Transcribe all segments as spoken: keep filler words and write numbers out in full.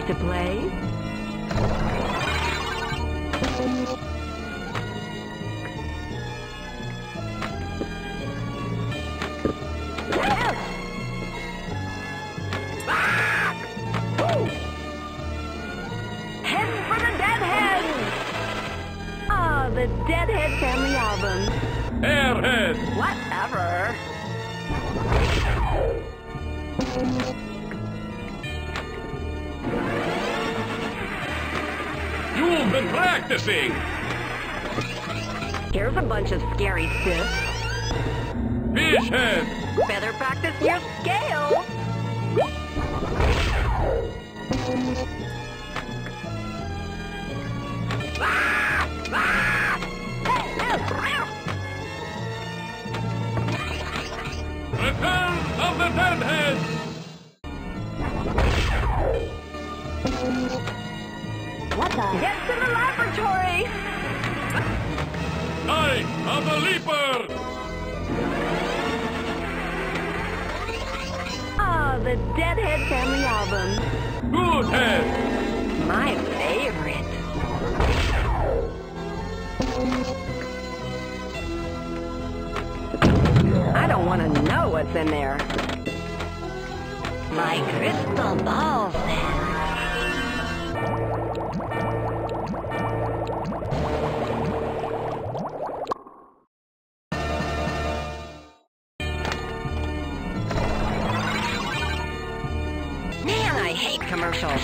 to play? Head for the Deadhead! Ah, the Deadhead family album. Airhead! Whatever. You've been practicing! Here's a bunch of scary stiffs. Fishhead! Better practice your scale. Return of the Deadhead! What the? Get to the laboratory! Night of the Leaper! Ah, the Deadhead family album. Goodhead! My favorite. I don't want to know what's in there. My crystal ball says. Man, I hate commercials.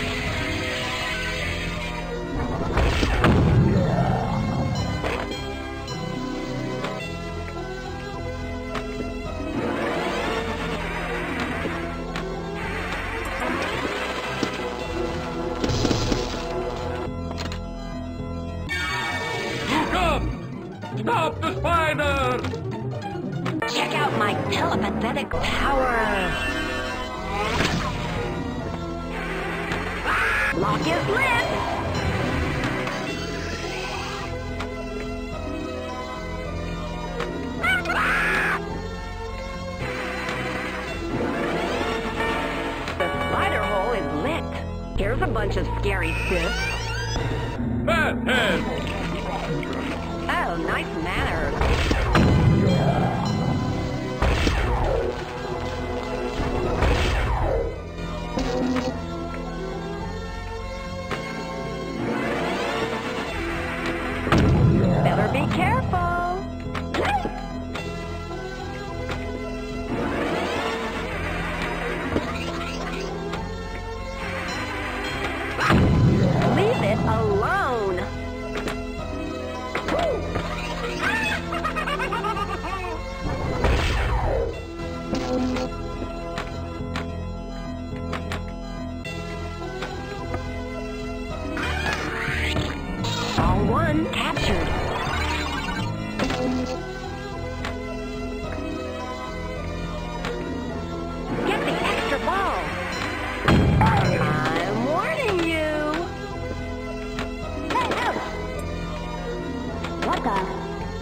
Stop the spider! Check out my telepathetic power! Lock is lit! The spider hole is lit. Here's a bunch of scary stiffs. Fathead! Oh, nice manners. Better be careful. Leave it alone. All one captured. Get the extra ball. I'm warning you. Hey, no. What the?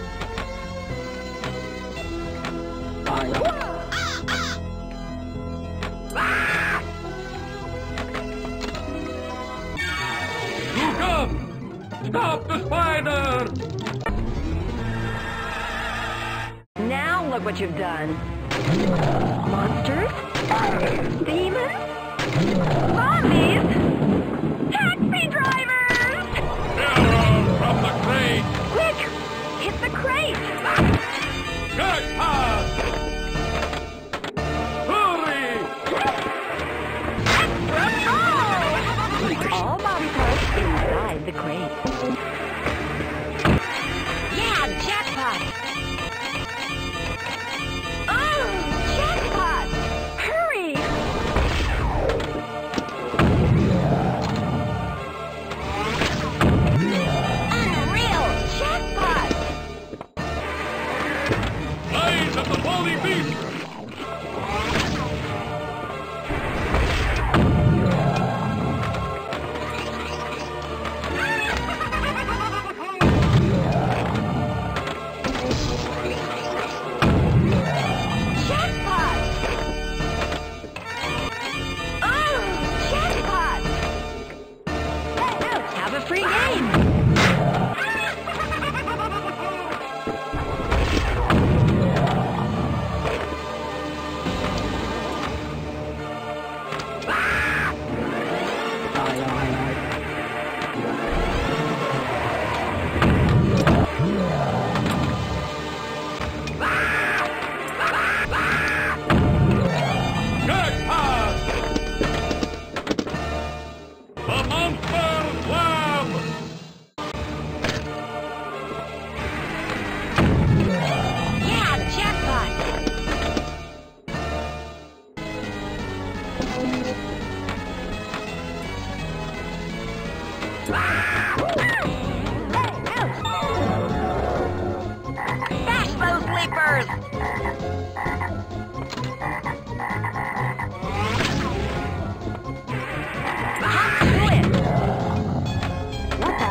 You come! Stop the spider! Now look what you've done. Monsters? Demons? Zombies? Taxi drivers! Arrow from the crate! Quick! Hit the crate! Jackpot! Hurry! Extra ball! All body parts inside the crate. Yeah, jackpot! Oh, jackpot! Hurry! Unreal jackpot! Eyes of the Holy Beast! Jackpot! Oh, jackpot! Yours! Hop to it! What the?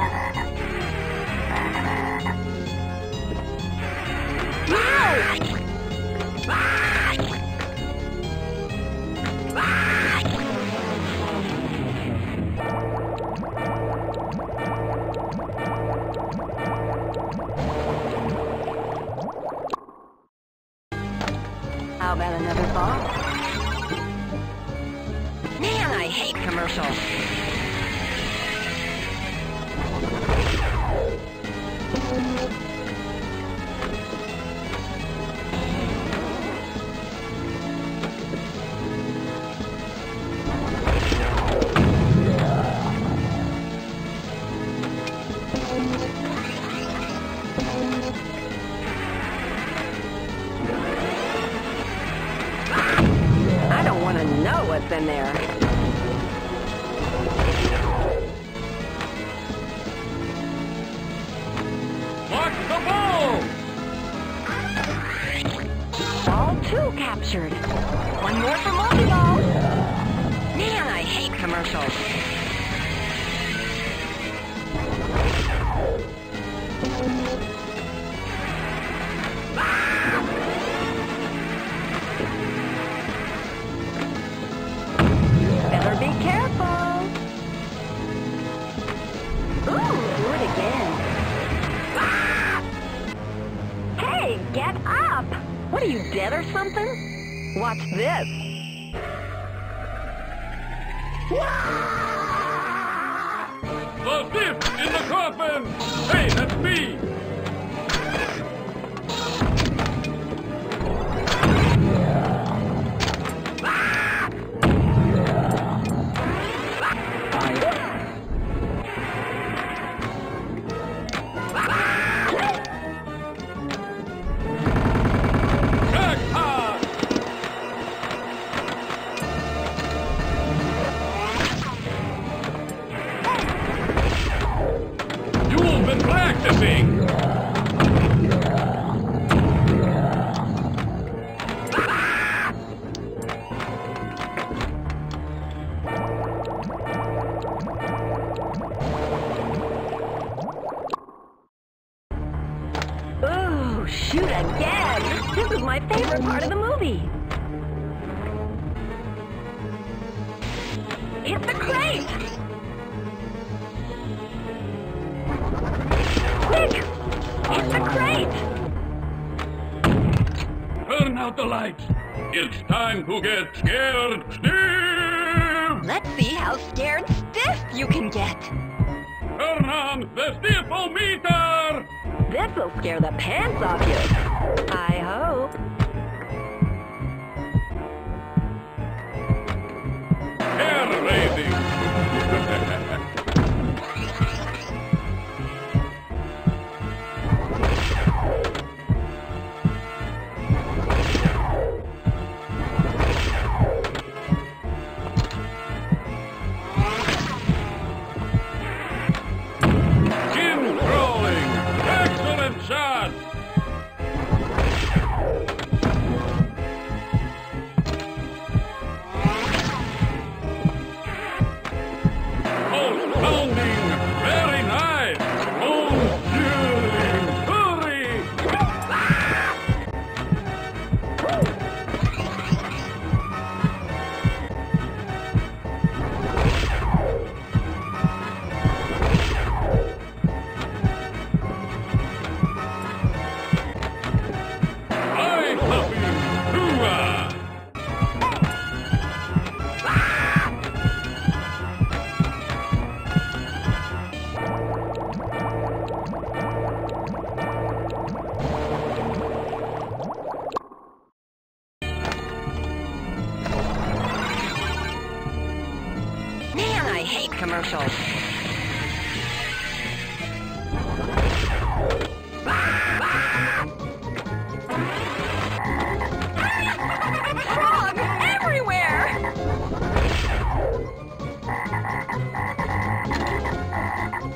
No! How about another ball? Man, I hate commercials. I don't want to know what's in there. Watch the ball! Ball two captured. One more for multi-ball. Man, I hate commercials. Better be careful. Ooh, do it again. Hey, get up! What are you, dead or something? Watch this. The dip in the coffin! Hey, that's me! Jackpot! You've been practicing! Ooh, shoot again! This is my favorite part of the movie. Hit the crate! Quick! Hit the crate! Turn out the lights! It's time to get scared stiff! Let's see how scared stiff you can get. Turn on the stiffometer! This'll scare the pants off you. I hope. Hair raising! Chin crawling! Excellent shot! Pulse pounding! Very nice! Bones cheering! Hurry! Eye popping! Hoorah! Man, I hate commercials. Frogs everywhere!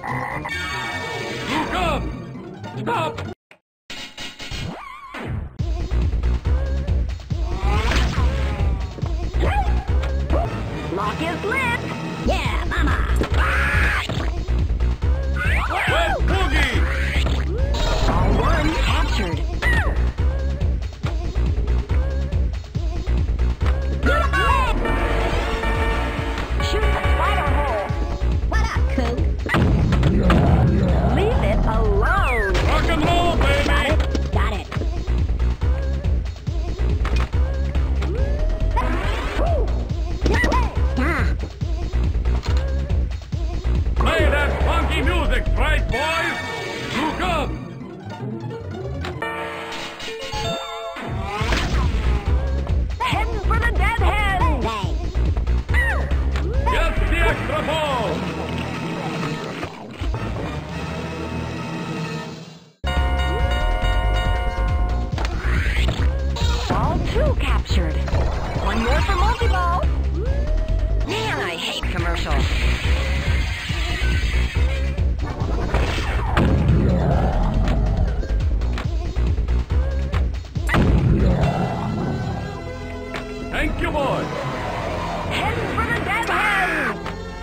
Look up! Stop! captured. One more for multi-ball. Man, I hate commercials. Thank you, boy. Heading for the dead hen!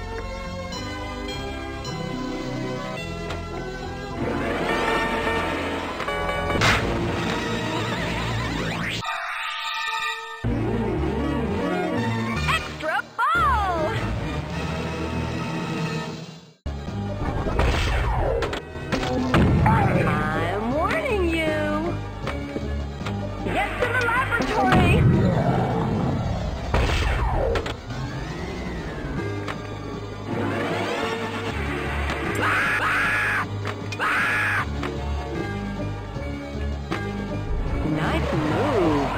Extra ball! I'm warning you. Get to the laboratory. Nice move.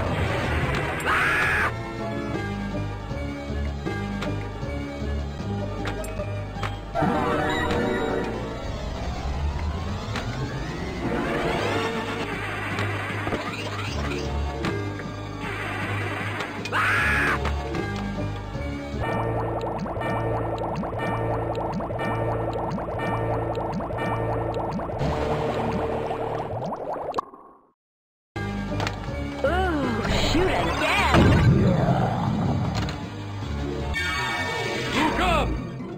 Ooh, shoot again! Look up!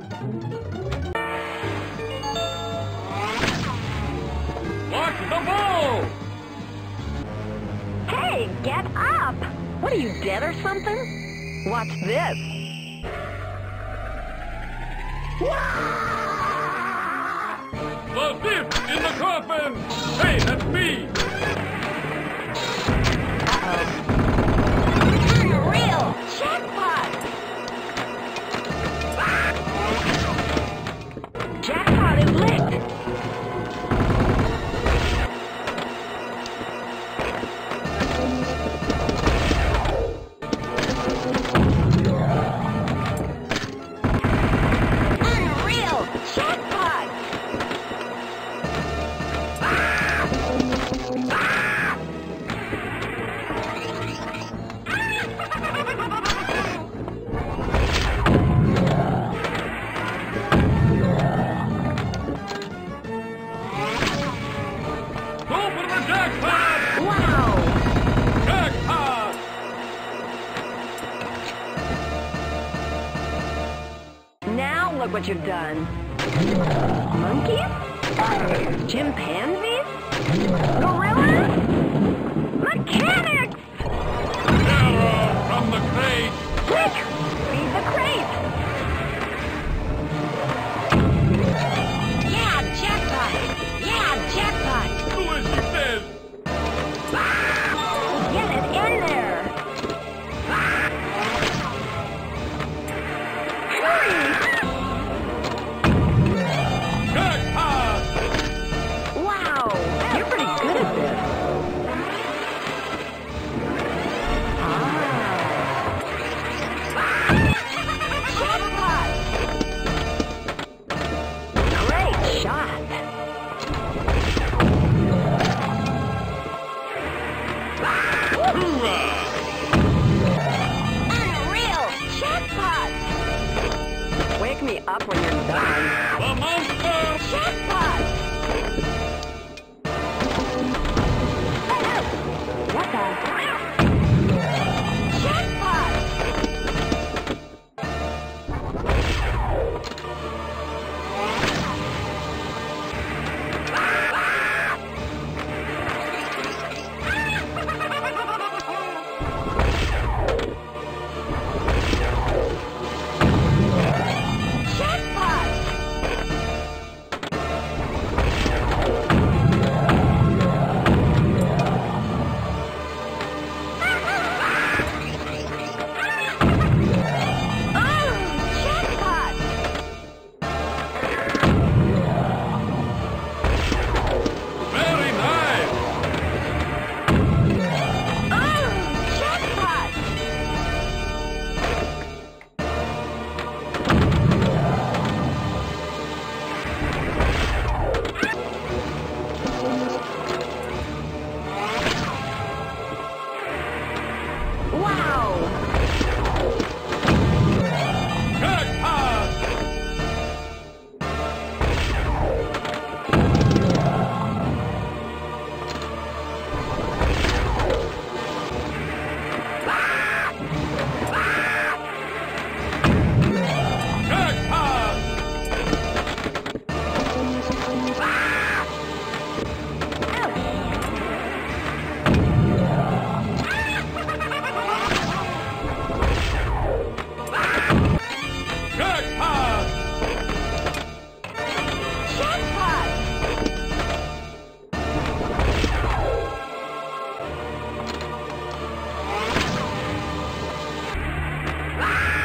Watch the ball! Hey, get up! What are you, dead or something? Watch this. The thief in the coffin! Hey, that's me! Unreal! Jackpot! Jackpot is licked! Unreal! Jackpot! Go for the jackpot! Wow! Jackpot! Now look what you've done. Monkeys? Chimpanzees? Gorillas? Mechanics! Arrow from the crate! Quick! Feed the crate! Yeah, jackpot! Yeah, jackpot! Do as she says! Get it in there! Hurry! Jackpot! Wow! You're pretty good at this. Ah. Jackpot! Great shot! Hoorah! Unreal! Jackpot! Wake me up when you're done. The monster! Jackpot! What the? Jackpot! Jackpot!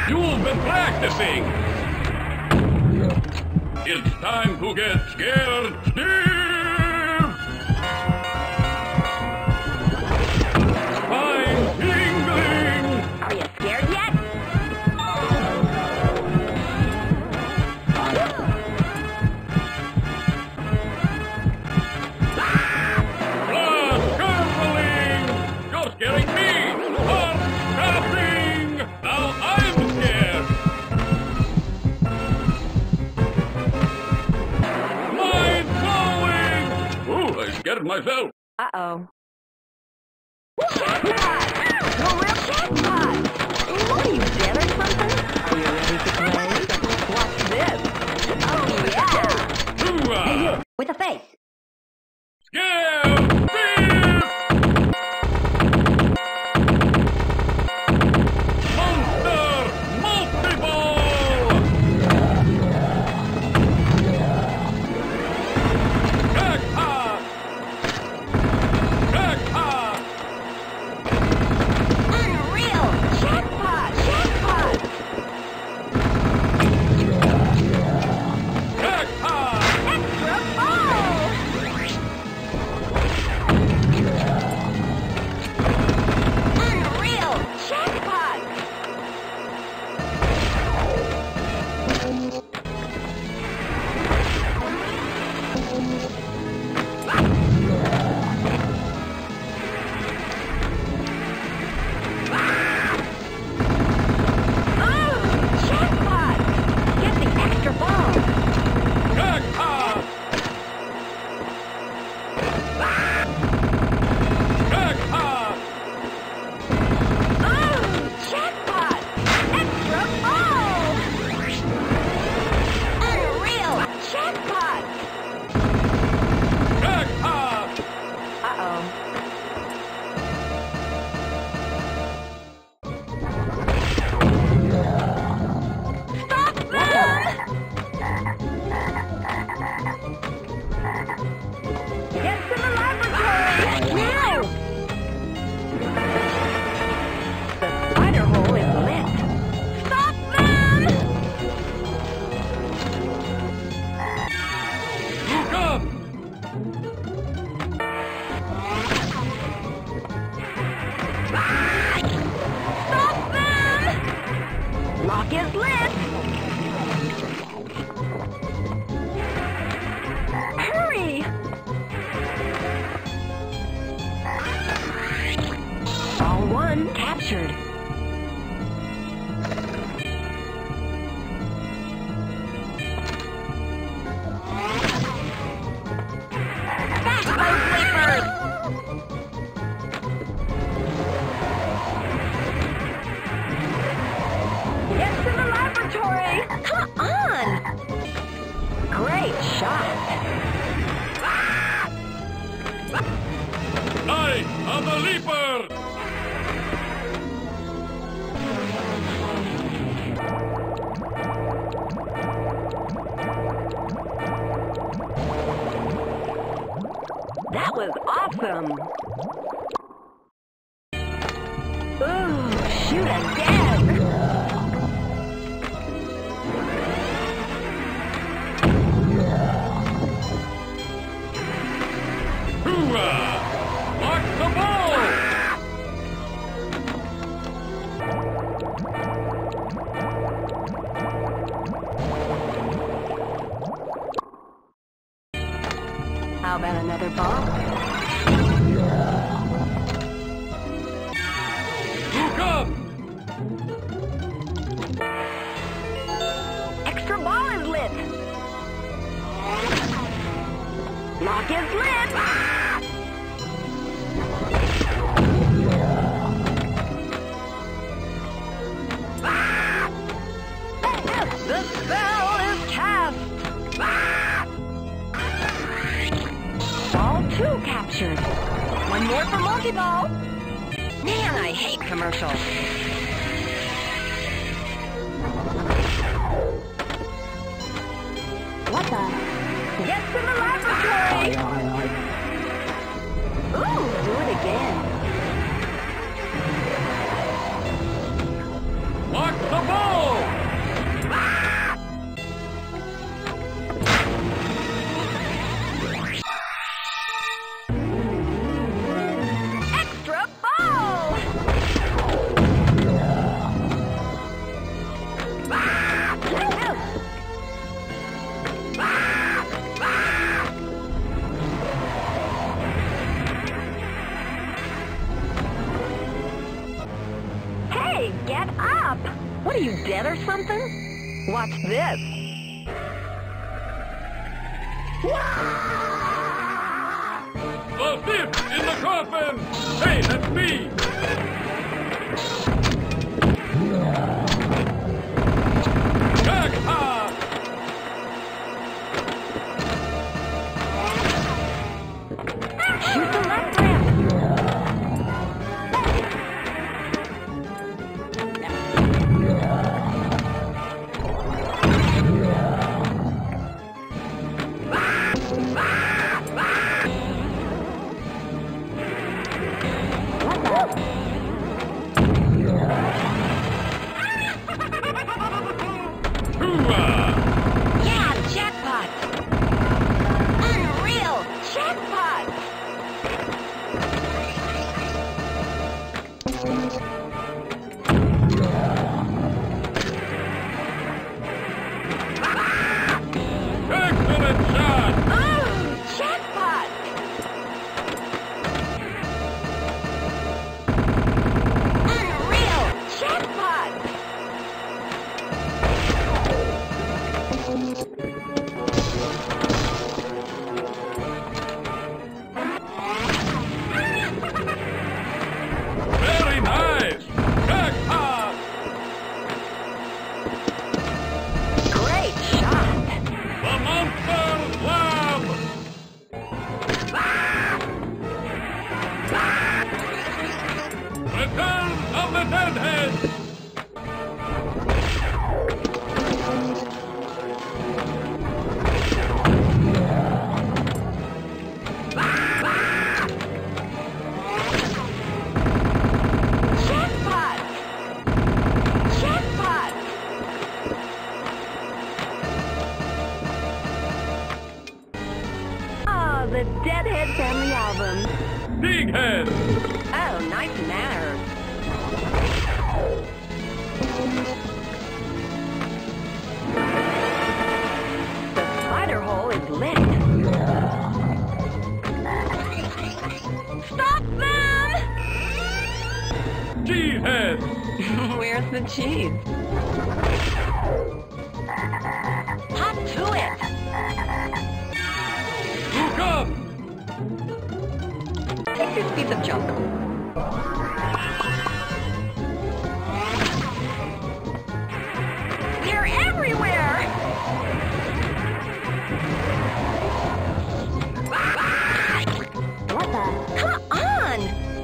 You've been practicing. It's time to get scared stiff. Spine tingling. Are you scared yet? Blood gurgling. You're scaring me. Heart stopping. Now I'm scared. Mind blowing. Ooh, I scared myself. Uh-oh. Jackpot! No real jackpot! What are you, dead or something? Are you ready to play? Watch this. Oh, yeah! Hoorah! With a face. Scared stiff. Monster multi-ball. Jackpot. Jackpot. Unreal! Jackpot! Jackpot! Jackpot. Extra ball! Unreal! Jackpot! Oh, jackpot! Get the extra ball! Jackpot. Jackpot. Oh, jackpot! Extra ball! Unreal! Jackpot! Jackpot. Uh-oh. Stop them! Get to the laboratory! Now! The spider hole is lit. Stop them! Look up. Stop them! Lock is lit! Hurry! All one captured. Fast those leapers! Get to the laboratory! Come on! Great shot! Night of the Leaper. That was awesome! Ooh, shoot again! Hoorah! Lock the ball. How about another ball? Look up. Extra ball is lit! Lock is lit! The spell is cast! Ball two captured. One more for multi-ball. Man, I hate commercials. What the? Get to the laboratory! Ooh, do it again. Lock the ball. Shut up! What are you, dead or something? Watch this. The thief in the coffin! Hey, that's me! Jackpot! Shoot the left ramp! Yeah, jackpot! Unreal! Jackpot! Excellent shot! Oh, jackpot! Unreal! Jackpot! Very nice! Jackpot! Great shot! The Monster Lab! Return of the Deadhead! Jackpot! Jackpot! Oh, the Deadhead Family Album. Big Head! Oh, nice manners. The spider hole is lit. Stop them! Cheesehead! Where's the cheese? Hop to it! Hook up! Take this piece of junk. They're everywhere! What the? Come on!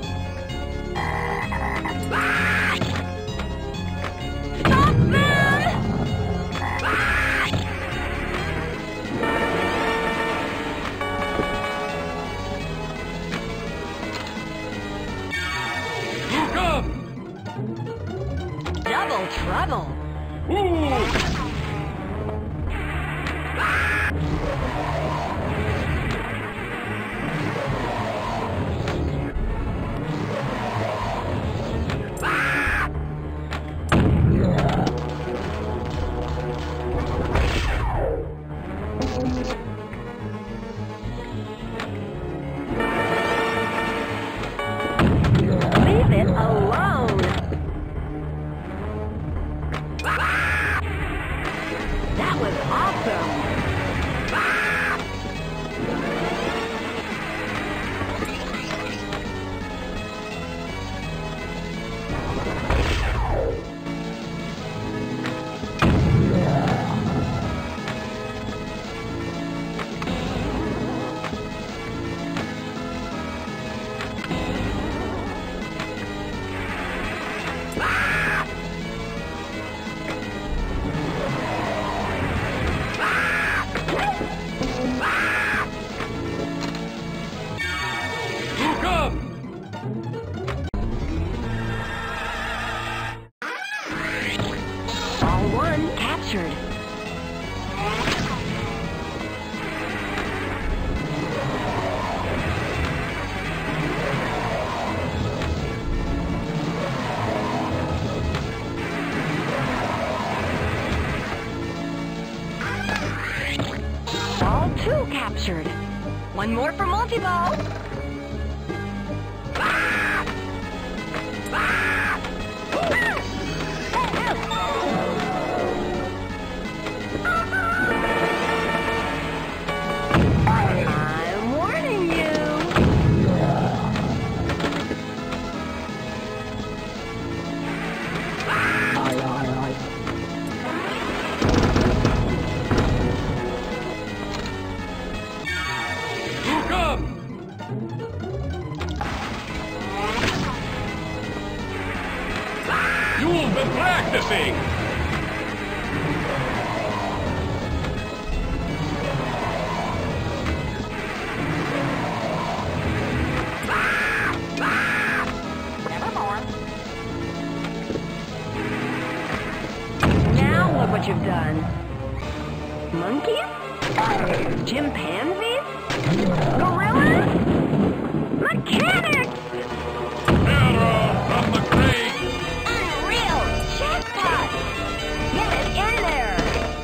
Stop them! Hook up! Double trouble! Ooh! Leave it alone! That was awesome! Hook up! All one captured. All two captured. One more for multi-ball. You've been practicing! Now look what you've done. Monkeys? Chimpanzees? Gorillas? Mechanics! Error from the crate! Unreal! Jackpot! Get it in there!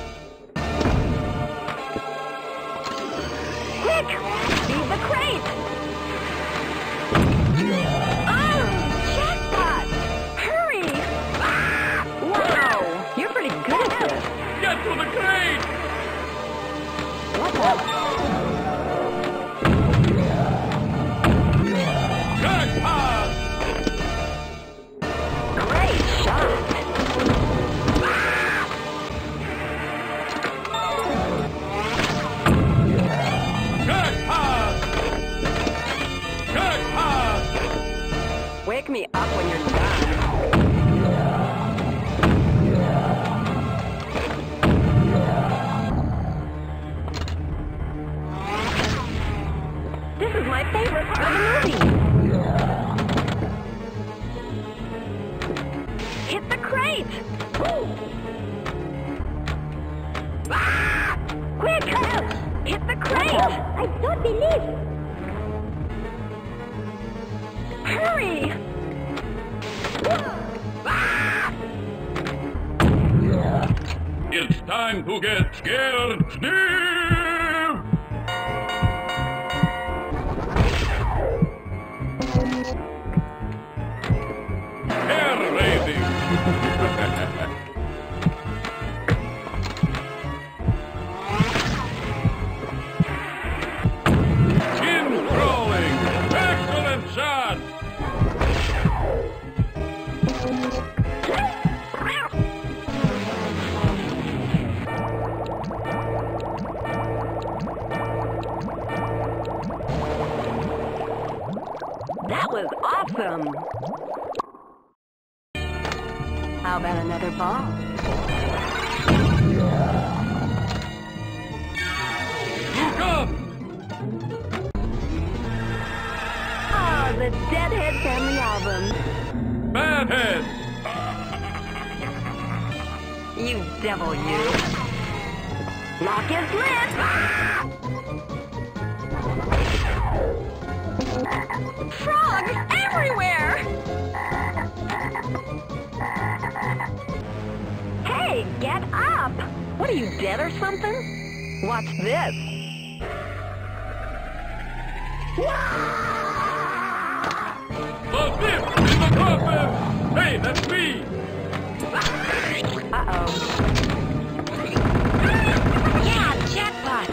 Quick! Feed the crate! Oh! Jackpot! Hurry! Wow! You're pretty good at this. Get to the crate! What the? Jackpot! Great shot! Jackpot! Jackpot! Wake me up when you're done. This is my favorite part of the movie. Hit the crate! Ah! Quick! Hit the crate! I don't believe. Hurry! Ah! It's time to get scared, Steve! Hair raising! Chin crawling! Excellent shot! That was awesome! How about another ball? Look up! Oh, the Deadhead Family Album. Badhead! You devil, you. Lock his lid! Ah! Frogs everywhere! Hey, get up! What are you, dead or something? Watch this. The dip in the coffin! Hey, that's me! Uh-oh. Yeah, jackpot!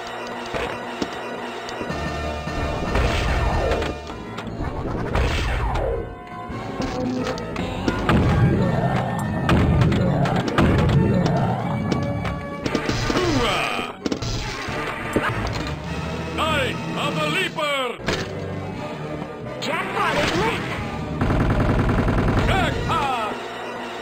Hoorah! Night of the Leaper! Jackpot is lit! Jackpot!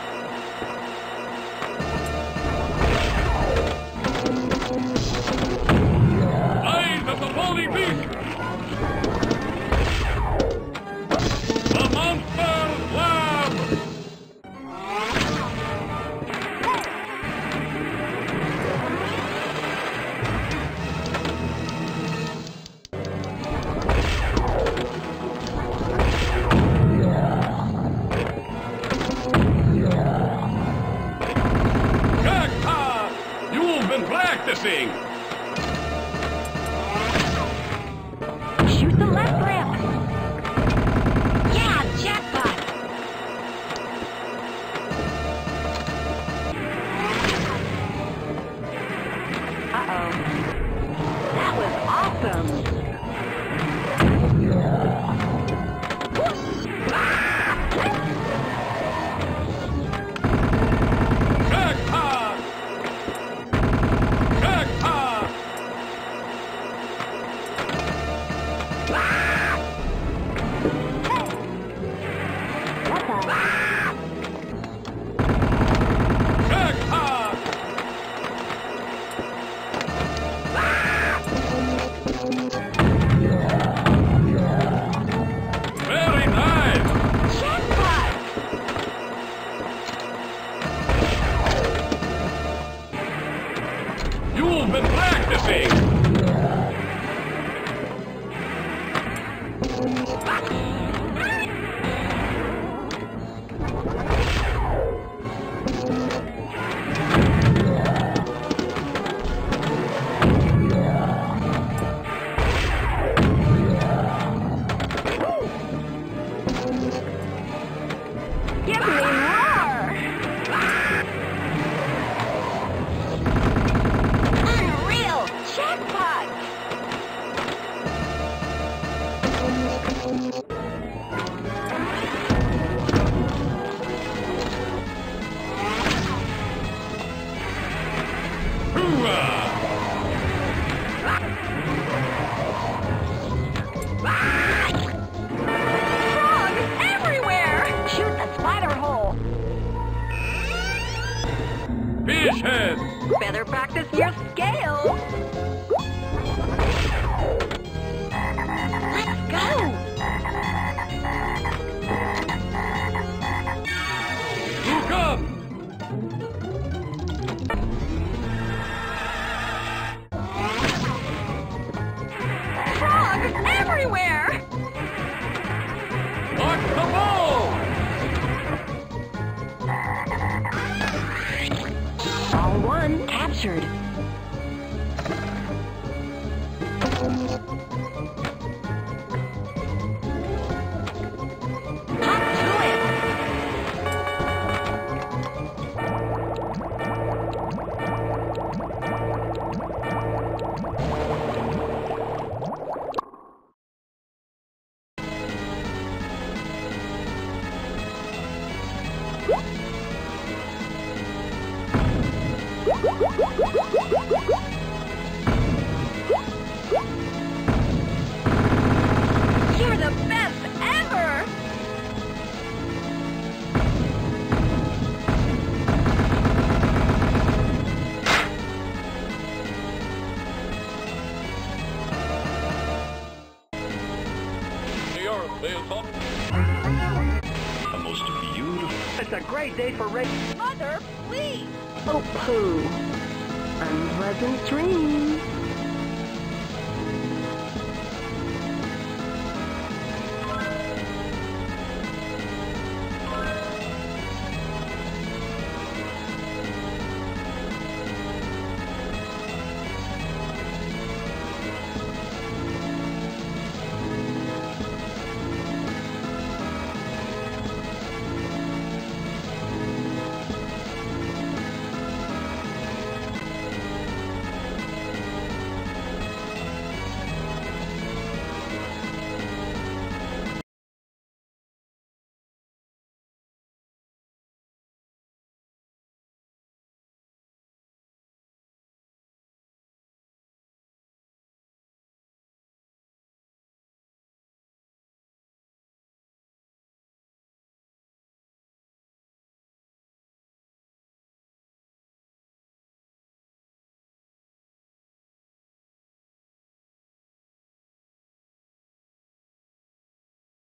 Better practice your scales. Let's go. Look up! Frogs everywhere. Watch the ball! All one captured. Hop to it. You're the best ever! Your Wilson. The most beautiful. It's a great day for racing. Mother, please! Oh, pooh. Unpleasant dreams.